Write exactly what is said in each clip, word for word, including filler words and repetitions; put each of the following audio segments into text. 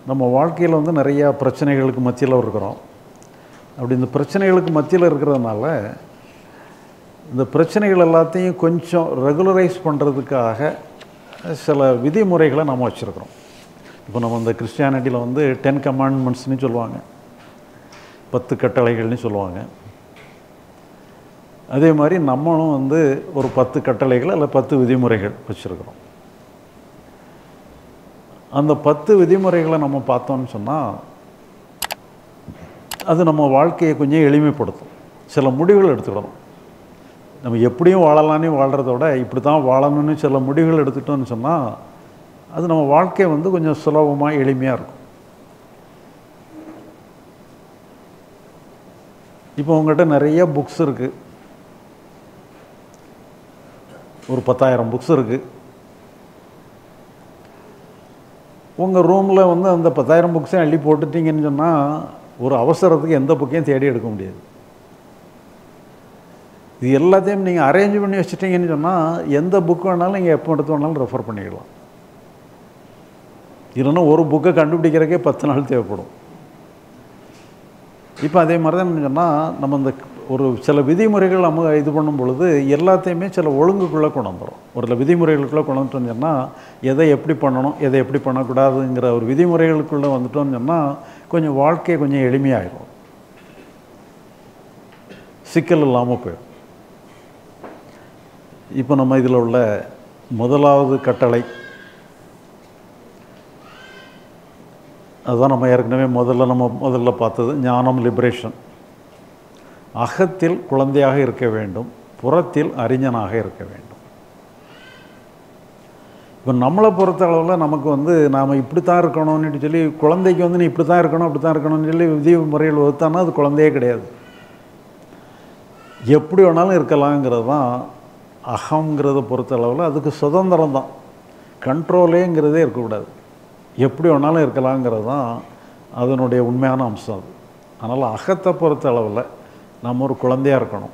நம்ம வாழ்க்கையில் வந்து நிறையா பிரச்சனைகளுக்கு மத்தியில் இருக்கிறோம். அப்படி இந்த பிரச்சனைகளுக்கு மத்தியில் இருக்கிறதுனால இந்த பிரச்சனைகள் எல்லாத்தையும் கொஞ்சம் ரெகுலரைஸ் பண்ணுறதுக்காக சில விதிமுறைகளை நம்ம வச்சுருக்கிறோம். இப்போ நம்ம இந்த கிறிஸ்டியானிட்டியில் வந்து டென் கமாண்ட்மெண்ட்ஸ்னு சொல்லுவாங்க, பத்து கட்டளைகள்னு சொல்லுவாங்க. அதே மாதிரி நம்மளும் வந்து ஒரு பத்து கட்டளைகள் அல்ல பத்து விதிமுறைகள் வச்சுருக்கிறோம். அந்த பத்து விதிமுறைகளை நம்ம பார்த்தோன்னு சொன்னால் அது நம்ம வாழ்க்கையை கொஞ்சம் எளிமைப்படுத்தும். சில முடிவுகள் எடுத்துக்கிடணும். நம்ம எப்படியும் வாழலான்னு வாழ்கிறத விட இப்படி தான் வாழணும்னு சில முடிவுகள் எடுத்துக்கிட்டோன்னு சொன்னால் அது நம்ம வாழ்க்கை வந்து கொஞ்சம் சுலபமாக எளிமையாக இருக்கும். இப்போ உங்கள்கிட்ட நிறைய புக்ஸ் இருக்குது, ஒரு பத்தாயிரம் புக்ஸ் இருக்குது. உங்கள் ரூமில் வந்து அந்த பத்தாயிரம் புக்ஸையும் அள்ளி போட்டுட்டிங்கன்னு சொன்னால் ஒரு அவசரத்துக்கு எந்த புக்கையும் தேடி எடுக்க முடியாது. இது எல்லாத்தையும் நீங்கள் அரேஞ்ச் பண்ணி வச்சுட்டிங்கன்னு சொன்னால் எந்த புக் வேணாலும் நீங்கள் எப்போ எடுத்து வேணாலும் ரெஃபர் பண்ணிக்கலாம். இல்லைன்னா ஒரு புக்கை கண்டுபிடிக்கிறக்கே பத்து நாள் தேவைப்படும். இப்போ அதே மாதிரி தான் சொன்னால் நம்ம இந்த ஒரு சில விதிமுறைகள் நம்ம இது பண்ணும் பொழுது எல்லாத்தையுமே சில ஒழுங்குக்குள்ளே கொண்டு வந்துடும். ஒரு விதிமுறைகளுக்குள்ளே கொண்டு வந்துட்டோம்னு சொன்னால் எதை எப்படி பண்ணணும் எதை எப்படி பண்ணக்கூடாதுங்கிற ஒரு விதிமுறைகளுக்குள்ளே வந்துட்டோம்னு சொன்னால் கொஞ்சம் வாழ்க்கையை கொஞ்சம் எளிமையாகிடும், சிக்கல் இல்லாமல் போயிடும். இப்போ நம்ம இதில் உள்ள முதலாவது கட்டளை அதுதான் நம்ம ஏற்கனவே முதல்ல நம்ம முதல்ல பார்த்தது, ஞானம், லிபரேஷன். அகத்தில் குழந்தையாக இருக்க வேண்டும், புறத்தில் அறிஞனாக இருக்க வேண்டும். இப்போ நம்மளை பொறுத்த அளவில் நமக்கு வந்து நாம் இப்படி தான் இருக்கணும்னு சொல்லி குழந்தைக்கு வந்து நீ இப்படி தான் இருக்கணும் அப்படி தான் இருக்கணும்னு சொல்லி விதிமுறைகள் வகுத்தானா அது குழந்தையே கிடையாது. எப்படி வேணாலும் இருக்கலாங்கிறது தான் அகங்கிறத பொறுத்த அளவில். அதுக்கு சுதந்திரம் தான், கண்ட்ரோலேங்கிறதே இருக்கக்கூடாது. எப்படி வேணாலும் இருக்கலாங்கிறது தான் அதனுடைய உண்மையான அம்சம் அது. அதனால் அகத்தை பொறுத்த அளவில் நம்ம ஒரு குழந்தையாக இருக்கணும்.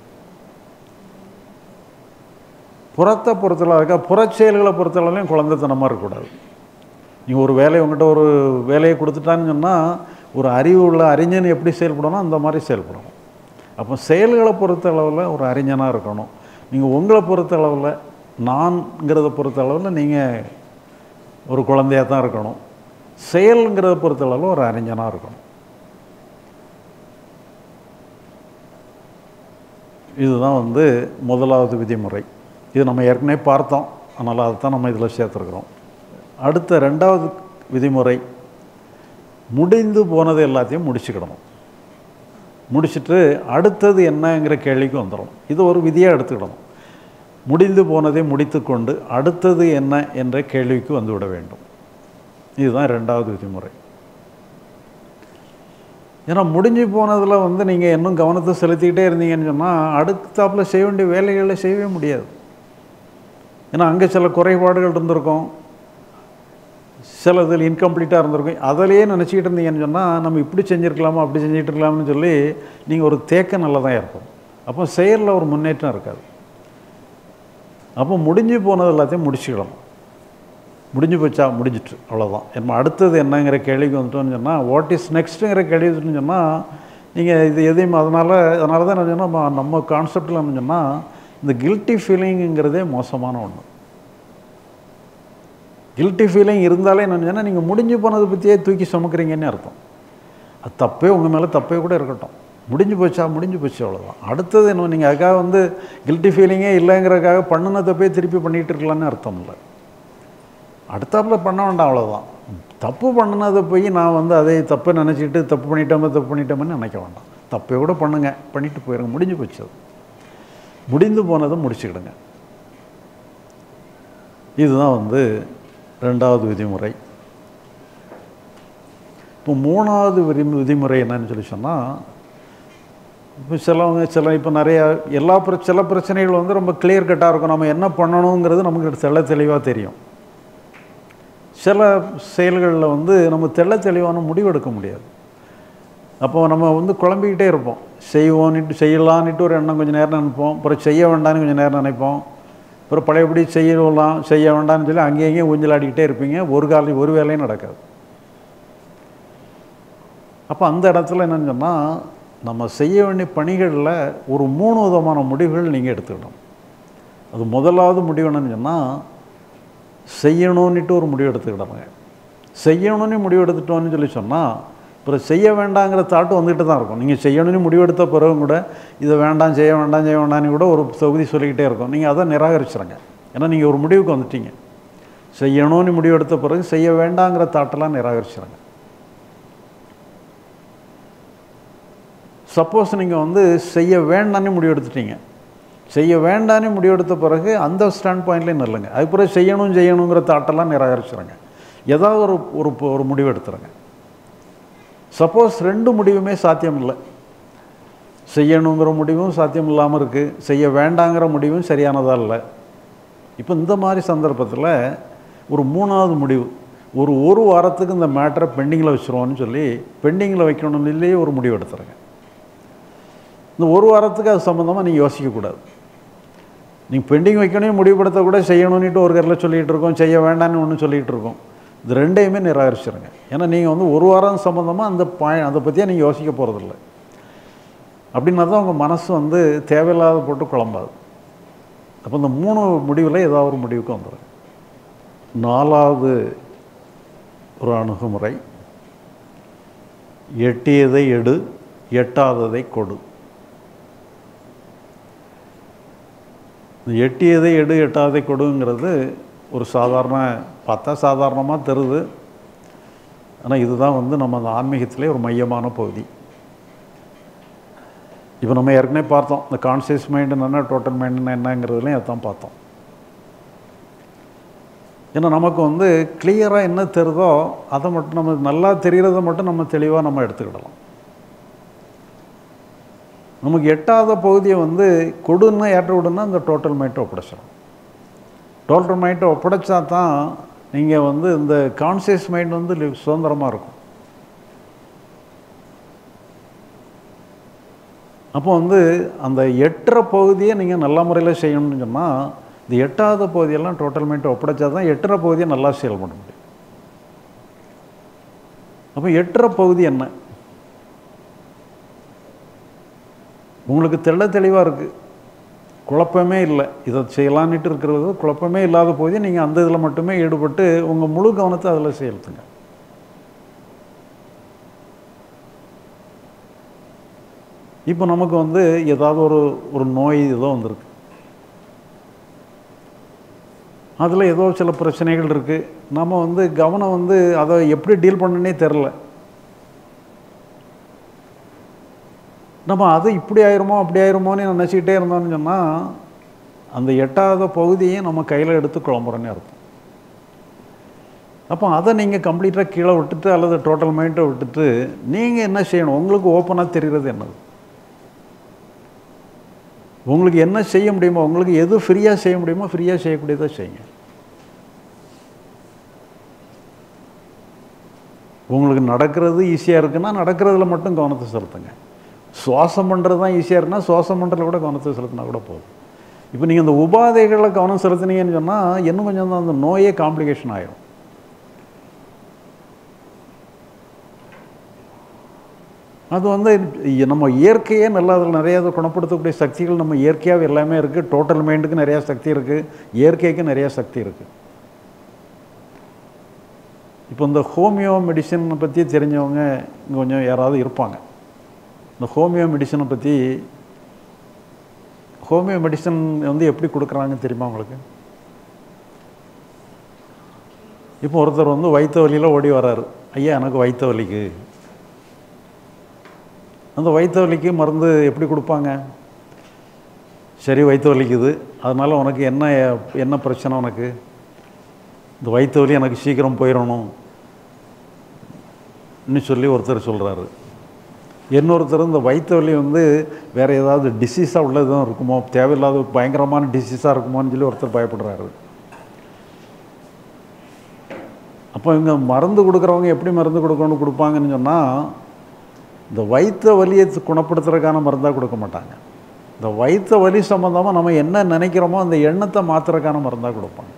புறத்தை பொறுத்தளவு இருக்க புறச்செயல்களை பொறுத்தளவுலையும் குழந்தைத்தனமாக இருக்கக்கூடாது. நீங்கள் ஒரு வேலையை உங்கள்கிட்ட ஒரு வேலையை கொடுத்துட்டான்னு சொன்னால் ஒரு அறிவு உள்ள அறிஞன் எப்படி செயல்படணும் அந்த மாதிரி செயல்படணும். அப்போ செயல்களை பொறுத்த அளவில் ஒரு அறிஞனாக இருக்கணும். நீங்கள் உங்களை பொறுத்த அளவில் நான்கிறத பொறுத்த அளவில் நீங்கள் ஒரு குழந்தையாக தான் இருக்கணும். செயலுங்கிறத பொறுத்த அளவில் ஒரு அறிஞனாக இருக்கணும். இதுதான் வந்து முதலாவது விதிமுறை. இது நம்ம ஏற்கனவே பார்த்தோம், அதனால் அதை தான் நம்ம இதில் சேர்த்துருக்குறோம். அடுத்த ரெண்டாவது விதிமுறை, முடிந்து போனது எல்லாத்தையும் முடிச்சுக்கிடணும். முடிச்சுட்டு அடுத்தது என்னங்கிற கேள்விக்கு வந்துடும். இது ஒரு விதியாக எடுத்துக்கிடணும். முடிந்து போனதை முடித்து கொண்டு அடுத்தது என்ன என்ற கேள்விக்கு வந்துவிட வேண்டும். இதுதான் ரெண்டாவது விதிமுறை. ஏன்னா முடிஞ்சு போனதில் வந்து நீங்கள் இன்னும் கவனத்தை செலுத்திக்கிட்டே இருந்தீங்கன்னு சொன்னால் அடுத்தாப்பில் செய்ய வேண்டிய வேலைகளை செய்யவே முடியாது. ஏன்னா அங்கே சில குறைபாடுகள் இருந்திருக்கும், சில இதில் இன்கம்ப்ளீட்டாக இருந்திருக்கும். அதிலேயே நினச்சிக்கிட்டு இருந்தீங்கன்னு சொன்னால் நம்ம இப்படி செஞ்சுருக்கலாமா அப்படி செஞ்சுட்டு இருக்கலாம்னு சொல்லி நீங்கள் ஒரு தேக்கம் நல்லா தான் இருக்கும். அப்போ செயலில் ஒரு முன்னேற்றம் இருக்காது. அப்போ முடிஞ்சு போனது எல்லாத்தையும் முடிச்சுக்கிடணும். முடிஞ்சு போச்சா முடிஞ்சிட்டு அவ்வளோதான். நம்ம அடுத்தது என்னங்கிற கேள்விக்கு வந்துட்டோன்னு சொன்னால் வாட் இஸ் நெக்ஸ்ட்டுங்கிற கேள்வி வந்துட்டுன்னு சொன்னால் நீங்கள் இது எதையும் அதனால் அதனால தான் என்ன சொன்னால் நம்ம கான்செப்டில் என்ன சொன்னால் இந்த கில்ட்டி ஃபீலிங்குங்கிறதே மோசமான ஒன்று. கில்ட்டி ஃபீலிங் இருந்தாலே என்ன சொன்னால் நீங்கள் முடிஞ்சு போனதை பற்றியே தூக்கி சுமக்கிறீங்கன்னு அர்த்தம். அது தப்பே உங்கள் மேலே தப்பே கூட இருக்கட்டும், முடிஞ்சு போச்சா முடிஞ்சு போச்சு அவ்வளோதான். அடுத்தது என்ன, நீங்கள் அதுக்காக வந்து கில்ட்டி ஃபீலிங்கே இல்லைங்கிறதுக்காக பண்ணின தப்பே திருப்பி பண்ணிகிட்டு இருக்கலான்னு அர்த்தம் இல்லை. அடுத்தாப்பில் பண்ண வேண்டாம், அவ்வளோதான். தப்பு பண்ணினதை போய் நான் வந்து அதை தப்பை நினச்சிக்கிட்டு தப்பு பண்ணிட்டோமே தப்பு பண்ணிட்டோமேன்னு நினைக்க வேண்டாம். தப்பை கூட பண்ணுங்க, பண்ணிட்டு போயிடுங்க, முடிஞ்சு போச்சு. அது முடிந்து போனதை முடிச்சுக்கிடுங்க. இதுதான் வந்து ரெண்டாவது விதிமுறை. இப்போ மூணாவது விதி விதிமுறை என்னன்னு சொல்லி சொன்னால், இப்போ சிலவங்க சில இப்போ நிறையா எல்லா பிர சில பிரச்சனைகள் வந்து ரொம்ப கிளியர் கட்டாக இருக்கும். நம்ம என்ன பண்ணணுங்கிறது நமக்கு தெள்ள தெளிவாக தெரியும். சில செயல்களில் வந்து நம்ம தெள்ள தெளிவான முடிவு எடுக்க முடியாது. அப்போ நம்ம வந்து குழம்பிக்கிட்டே இருப்போம். செய்வோன்னுட்டு செய்யலான்ட்டு ஒரு எண்ணம் கொஞ்சம் நேரம் நினைப்போம், அப்புறம் செய்ய வேண்டான்னு கொஞ்சம் நேரம் நினைப்போம், அப்புறம் பழையபடி செய்யலாம் செய்ய வேண்டாம்னு சொல்லி அங்கேயும் ஊஞ்சலாடிக்கிட்டே இருப்பீங்க. ஒரு காலையும் ஒரு வேலையும் நடக்காது. அப்போ அந்த இடத்துல என்னன்னு சொன்னால், நம்ம செய்ய வேண்டிய பணிகளில் ஒரு மூணு விதமான முடிவுகள் நீங்கள் எடுத்துக்கணும். அது முதலாவது முடிவு என்னன்னு சொன்னால், செய்யணும்னுட்டு ஒரு முடிவு எடுத்துக்கிட்டாங்க. செய்யணும்னு முடிவு எடுத்துட்டோன்னு சொல்லி சொன்னால், அப்புறம் செய்ய வேண்டாங்கிற தாட்டு வந்துக்கிட்டு தான் இருக்கும். நீங்கள் செய்யணும்னு முடிவெடுத்த பிறகும் கூட இதை வேண்டாம், செய்ய வேண்டாம், செய்ய வேண்டாம்னு கூட ஒரு தொகுதி சொல்லிக்கிட்டே இருக்கும். நீங்கள் அதை நிராகரிச்சிடுங்க. ஏன்னா நீங்கள் ஒரு முடிவுக்கு வந்துட்டீங்க. செய்யணும்னு முடிவெடுத்த பிறகு செய்ய வேண்டாங்கிற தாட்டெல்லாம் நிராகரிச்சிடுங்க. சப்போஸ் நீங்கள் வந்து செய்ய வேண்டான்னு முடிவெடுத்துட்டீங்க. செய்ய வேண்டான்னு முடிவெடுத்த பிறகு அந்த ஸ்டாண்ட் பாயிண்ட்லேயும் நல்லுங்க. அதுக்கு பிறகு செய்யணும் செய்யணுங்கிற தாட்டெல்லாம் நிராகரிச்சிடுங்க. ஏதாவது ஒரு ஒரு ஒரு முடிவு எடுத்துருங்க. சப்போஸ் ரெண்டு முடிவுமே சாத்தியம் இல்லை, செய்யணுங்கிற முடிவும் சாத்தியம் இல்லாமல் இருக்குது, செய்ய வேண்டாங்கிற முடிவும் சரியானதாக இல்லை. இப்போ இந்த மாதிரி சந்தர்ப்பத்தில் ஒரு மூணாவது முடிவு, ஒரு ஒரு வாரத்துக்கு இந்த மேட்டரை பெண்டிங்கில் வச்சுருவோன்னு சொல்லி பெண்டிங்கில் வைக்கணும்னு இல்லையே ஒரு முடிவு எடுத்துருங்க. இந்த ஒரு வாரத்துக்கு அது சம்மந்தமாக நீங்கள் யோசிக்கக்கூடாது. நீங்கள் பெண்டிங் வைக்கணும் முடிவுபடுத்த கூட செய்யணும்னுட்டு ஒரு கரில் சொல்லிகிட்டு இருக்கோம், செய்ய வேண்டான்னு ஒன்று சொல்லிகிட்டு இருக்கோம். இது ரெண்டையுமே நிராகரிச்சிருங்க. ஏன்னா நீங்கள் வந்து ஒரு வாரம் சம்மந்தமாக அந்த பாய் அதை பற்றியே நீங்கள் யோசிக்க போகிறதில்ல. அப்படின்னா தான் உங்கள் மனசு வந்து தேவையில்லாத போட்டு குழம்பாது. அப்போ இந்த மூணு முடிவில் ஏதாவது ஒரு முடிவுக்கு வந்துடுங்க. நாலாவது ஒரு அணுகுமுறை, எட்டியதை எடு, எட்டாததை கொடு. எட்டியதை எடு, எட்டாததை கொடுங்கிறது ஒரு சாதாரண பார்த்தா சாதாரணமாக தருது. ஆனால் இதுதான் வந்து நம்ம அந்த ஆன்மீகத்திலே ஒரு மையமான பகுதி. இப்போ நம்ம ஏற்கனவே பார்த்தோம், இந்த கான்சியஸ் மைண்டு என்ன, டோட்டல் மைண்டுன்னா என்னங்கிறதுலையும் அதான் பார்த்தோம். ஏன்னா நமக்கு வந்து கிளியராக என்ன தெரியுதோ அதை மட்டும், நம்ம நல்லா தெரிகிறத மட்டும் நம்ம தெளிவாக நம்ம எடுத்துக்கிடலாம். நமக்கு எட்டாத பகுதியை வந்து கொடுன்னா ஏற்ற விடுன்னா அந்த டோட்டல் மைண்டை ஒப்படைச்சிடும். டோட்டல் மைண்டை ஒப்படைச்சா தான் நீங்கள் வந்து இந்த கான்சியஸ் மைண்ட் வந்து சுதந்திரமாக இருக்கும். அப்போ வந்து அந்த எட்டுற பகுதியை நீங்கள் நல்ல முறையில் செய்யணும்னு சொன்னால், இந்த எட்டாவது பகுதியெல்லாம் டோட்டல் மைண்டை ஒப்படைச்சா தான் எட்டுற பகுதியை நல்லா செயல்பட முடியும். அப்போ எட்டுற பகுதி என்ன? உங்களுக்கு தெள்ள தெளிவாக இருக்குது, குழப்பமே இல்லை, இதை செய்யலான்ட்டு இருக்கிறது குழப்பமே இல்லாத போதே நீங்கள் அந்த இதில் மட்டுமே ஈடுபட்டு உங்கள் முழு கவனத்தை அதில் செலுத்துங்க. இப்போ நமக்கு வந்து ஏதாவது ஒரு ஒரு நோய் ஏதோ வந்திருக்கு, அதில் ஏதோ சில பிரச்சனைகள் இருக்குது. நம்ம வந்து கவனம் வந்து அதை எப்படி டீல் பண்ணனே தெரில. நம்ம அது இப்படி ஆயிருமோ அப்படி ஆயிருமோன்னு நினச்சிக்கிட்டே இருந்தோம்னு சொன்னால் அந்த எட்டாவது பகுதியை நம்ம கையில் எடுத்து குழம்புறோன்னே அர்த்தம். அப்போ அதை நீங்கள் கம்ப்ளீட்டாக கீழே விட்டுட்டு அல்லது டோட்டல் மைண்டை விட்டுட்டு நீங்கள் என்ன செய்யணும்? உங்களுக்கு ஓப்பனாக தெரிகிறது என்னது, உங்களுக்கு என்ன செய்ய முடியுமோ, உங்களுக்கு எது ஃப்ரீயாக செய்ய முடியுமோ ஃப்ரீயாக செய்யக்கூடியதை செய்யுங்க. உங்களுக்கு நடக்கிறது ஈஸியாக இருக்குன்னா நடக்கிறதுல மட்டும் கவனத்தை செலுத்துங்க. சுவாசம் பண்ணுறது தான் ஈஸியாக இருக்குன்னா சுவாசம் பண்ணுறதுல கூட கவனத்தை செலுத்தினா கூட போதும். இப்போ நீங்கள் இந்த உபாதைகளில் கவனம் செலுத்தினீங்கன்னு சொன்னால் இன்னும் கொஞ்சம் தான் அந்த நோயே காம்ப்ளிகேஷன் ஆகிடும். அது வந்து நம்ம இயற்கையே நல்லா அதில் நிறையா குணப்படுத்தக்கூடிய சக்திகள் நம்ம இயற்கையாக எல்லாமே இருக்குது. டோட்டல் மைண்டுக்கு நிறையா சக்தி இருக்குது, இயற்கைக்கு நிறையா சக்தி இருக்குது. இப்போ இந்த ஹோமியோ மெடிசனை பற்றி தெரிஞ்சவங்க இங்கே கொஞ்சம் யாராவது இருப்பாங்க. இந்த ஹோமியோ மெடிசனை பற்றி, ஹோமியோ மெடிசன் வந்து எப்படி கொடுக்குறாங்கன்னு தெரியுமா உங்களுக்கு? இப்போ ஒருத்தர் வந்து வயிற்று வலியில் ஓடி வர்றாரு, ஐயா எனக்கு வயிற்று வலிக்கு. அந்த வயிற்று வலிக்கு மருந்து எப்படி கொடுப்பாங்க? சரி வயிற்று வலிக்குது, அதனால் உனக்கு என்ன என்ன பிரச்சனை, உனக்கு இந்த வயிற்று வலி எனக்கு சீக்கிரம் போயிடணும் இன்னும் சொல்லி ஒருத்தர் சொல்கிறாரு. இன்னொருத்தர் இந்த வயிற்று வலி வந்து வேறு ஏதாவது டிசீஸாக உள்ளதும் இருக்குமோ, தேவையில்லாத பயங்கரமான டிசீஸாக இருக்குமோன்னு சொல்லி ஒருத்தர் பயப்படுறாரு. அப்போ இவங்க மருந்து கொடுக்குறவங்க எப்படி மருந்து கொடுக்கணும்னு கொடுப்பாங்கன்னு சொன்னால், இந்த வயிற்று வலியை குணப்படுத்துறதுக்கான மருந்தாக கொடுக்க மாட்டாங்க. இந்த வயிற்று வலி சம்மந்தமாக நம்ம என்ன நினைக்கிறோமோ அந்த எண்ணத்தை மாற்றுறதுக்கான மருந்தாக கொடுப்பாங்க.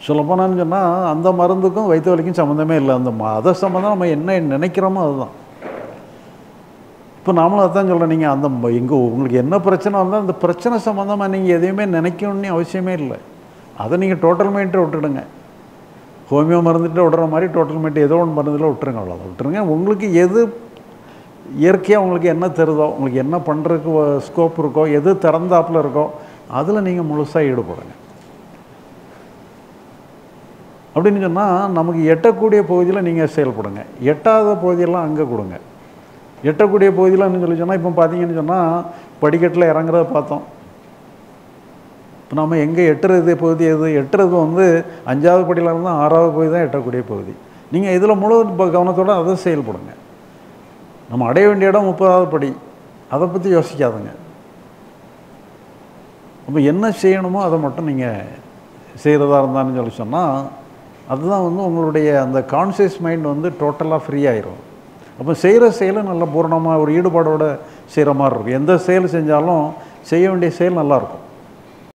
சொல்லப்போனான்னு சொன்னால் அந்த மருந்துக்கும் வயிற்று வலிக்கும் சம்மந்தமே இல்லை. அந்த அதை சம்மந்தம் நம்ம என்ன நினைக்கிறோமோ அதுதான். இப்போ நாமளும் அதுதான் சொல்கிறேன். நீங்கள் அந்த இங்கே உங்களுக்கு என்ன பிரச்சனை வந்தால் அந்த பிரச்சனை சம்மந்தமாக நீங்கள் எதையுமே நினைக்கணும்னு அவசியமே இல்லை. அதை நீங்கள் டோட்டல் மைண்டை விட்டுடுங்க. ஹோமியோ மருந்துட்டு விடுற மாதிரி டோட்டல் மைண்ட் ஏதோ ஒன்று மருந்தில் விட்டுருங்க. அவ்வளோதான் விட்டுருங்க. உங்களுக்கு எது இயற்கையாக உங்களுக்கு என்ன தருதோ, உங்களுக்கு என்ன பண்ணுறதுக்கு ஸ்கோப் இருக்கோ, எது திறந்தாப்பில் இருக்கோ அதில் நீங்கள் முழுசாக ஈடுபடுங்க. அப்படின்னு சொன்னால் நமக்கு எட்டக்கூடிய பகுதியில் நீங்கள் செயல்படுங்க. எட்டாத பகுதியெல்லாம் அங்கே கொடுங்க. எட்டக்கூடிய பகுதியில்னு சொல்லி சொன்னால் இப்போ பார்த்தீங்கன்னு சொன்னால் படிக்கட்டில் இறங்குறத பார்த்தோம். இப்போ நம்ம எங்கே எட்டுறது பகுதி எது? எட்டுறது வந்து அஞ்சாவது படியில் இருந்தால் ஆறாவது பகுதி தான் எட்டக்கூடிய பகுதி. நீங்கள் இதில் முழு கவனத்தோடு அதை செயல்படுங்க. நம்ம அடைய வேண்டிய இடம் முப்பதாவது படி, அதை பற்றி யோசிக்காதுங்க. அப்போ என்ன செய்யணுமோ அதை மட்டும் நீங்கள் செய்கிறதா இருந்தான்னு சொல்லி சொன்னால் அதுதான் வந்து உங்களுடைய அந்த கான்சியஸ் மைண்ட் வந்து டோட்டலாக ஃப்ரீ ஆயிரும். அப்போ செய்கிற செயலை நல்லா பூரணமாக ஒரு ஈடுபாடோடு செய்கிற மாதிரி இருக்கும். எந்த செயல் செஞ்சாலும் செய்ய வேண்டிய செயல் நல்லாயிருக்கும்.